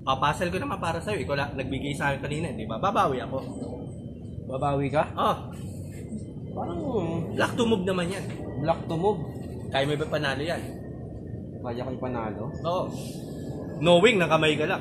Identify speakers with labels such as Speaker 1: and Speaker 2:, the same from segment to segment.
Speaker 1: Papasal ko naman para sa'yo. Ikaw lang nagbigay sa akin kanina, di ba? Babawi ako.
Speaker 2: Babawi ka?
Speaker 1: Oh,
Speaker 2: Parang
Speaker 1: black to move naman yan.
Speaker 2: black to move.
Speaker 1: Kaya may ba panalo yan?
Speaker 2: Kaya ko ipanalo.
Speaker 1: Oo. Knowing na kamay ka lang.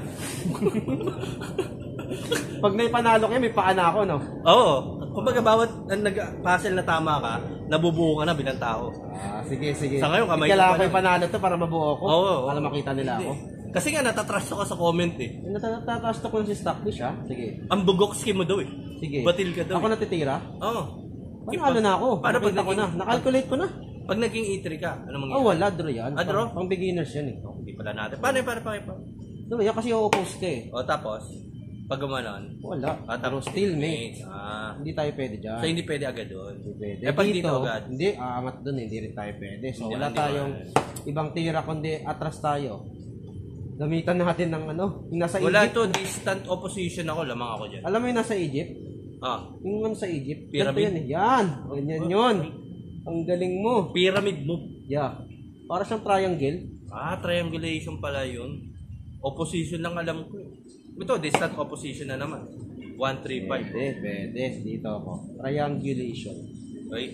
Speaker 2: Pag naipanalo kayo, may paa na ako, no?
Speaker 1: Oo. Kumbaga bawat nag-puzzle na tama ka, nabubuo ka na bilang tao.
Speaker 2: Sige.
Speaker 1: Sa ngayon, kamay
Speaker 2: kailangan
Speaker 1: ka
Speaker 2: ko
Speaker 1: pa
Speaker 2: ipanalo to para mabuo ako.
Speaker 1: Oo.
Speaker 2: Para makita nila ako.
Speaker 1: Kasi nga natatrust ako sa comment eh.
Speaker 2: Natataas to ko si Stockfish, ha? Sige.
Speaker 1: Ang bugokski mo daw eh.
Speaker 2: Sige.
Speaker 1: Batil ka daw.
Speaker 2: Ako natitira?
Speaker 1: Oo.
Speaker 2: Panalo na ako.
Speaker 1: Para pag
Speaker 2: Nakita ko na. Nakalculate ko na.
Speaker 1: Pag naging E3 ka, ano mangyayari?
Speaker 2: Oh, wala. Draw yan.
Speaker 1: Draw?
Speaker 2: Pang beginners yan eh.
Speaker 1: Hindi pala natin. Paano yung para?
Speaker 2: Draw yan kasi o-post ka eh.
Speaker 1: O tapos, pag gumanon,
Speaker 2: Wala. Pero
Speaker 1: tapos
Speaker 2: still mate.
Speaker 1: Hindi
Speaker 2: Hindi tayo pwede dyan.
Speaker 1: So hindi pwede agad doon.
Speaker 2: Hindi pwede.
Speaker 1: Eh pag dito agad.
Speaker 2: Hindi, aangat doon. Hindi rin tayo pwede. So
Speaker 1: Hindi,
Speaker 2: wala
Speaker 1: hindi
Speaker 2: tayong ibang tira kundi atras tayo. Gamitan natin ng ano, yung nasa
Speaker 1: Wala
Speaker 2: Egypt.
Speaker 1: to, distant opposition ako, lamang ako dyan.
Speaker 2: Alam mo yung nasa Egypt?
Speaker 1: Ah,
Speaker 2: Yung ano sa Egypt?
Speaker 1: Pyramid?
Speaker 2: Ganito yan eh. Yan! Ganyan yun. Ang galing mo.
Speaker 1: pyramid move.
Speaker 2: Yeah. Para siyang triangle.
Speaker 1: Triangulation pala yun. Opposition lang alam ko eh. Ito, distant opposition na naman. 1, 3, 5.
Speaker 2: Pwede. Dito ako. Triangulation.
Speaker 1: Okay.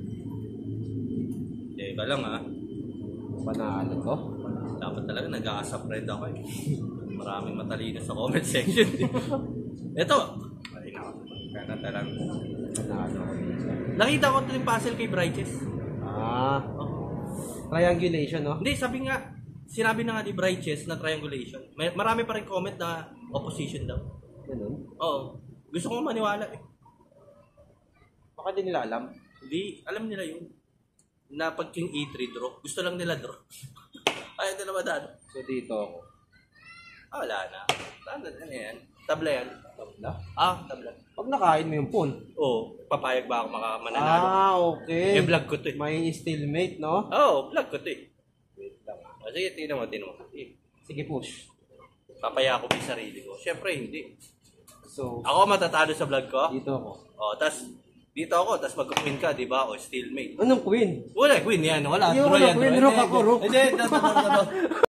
Speaker 1: Teka lang ha.
Speaker 2: Panalo to.
Speaker 1: Dapat talaga nag-a-asa friend ako eh. Maraming matalino sa comment section. Ito. Ay nako. Kaya talaga.
Speaker 2: Panalo ko dito.
Speaker 1: Nakita ko ito yung puzzle kay Bryces.
Speaker 2: Triangulation, no?
Speaker 1: Hindi, sinabi na nga ni Bryces na triangulation. Marami pa rin comment na opposition daw.
Speaker 2: Ganun.
Speaker 1: Oo. Gusto ko maniwala eh.
Speaker 2: Baka di nila alam.
Speaker 1: Hindi, alam nila yun. Na pag king E3 draw, gusto lang nila draw. Ay, ito na madano.
Speaker 2: So dito ako.
Speaker 1: Wala na. Ano yan? Tabla yan.
Speaker 2: Tabla?
Speaker 1: Tabla.
Speaker 2: Pag nakain mo yung pawn.
Speaker 1: Oo, papayag ba ako mananalo?
Speaker 2: Okay.
Speaker 1: Yung vlog ko to eh.
Speaker 2: May stalemate, no?
Speaker 1: Vlog ko to eh.
Speaker 2: Wait lang.
Speaker 1: Sige, tingnan mo.
Speaker 2: Sige, push.
Speaker 1: Papaya ko yung sarili ko. Siyempre, hindi.
Speaker 2: So,
Speaker 1: Ako matatalo sa vlog ko.
Speaker 2: dito ako.
Speaker 1: Tas dito ako, tas mag-queen ka, di ba? O stalemate.
Speaker 2: Anong queen?
Speaker 1: Wala, queen yan. Wala,
Speaker 2: Yung
Speaker 1: draw yan.
Speaker 2: queen, rook ako, rook.
Speaker 1: Hindi,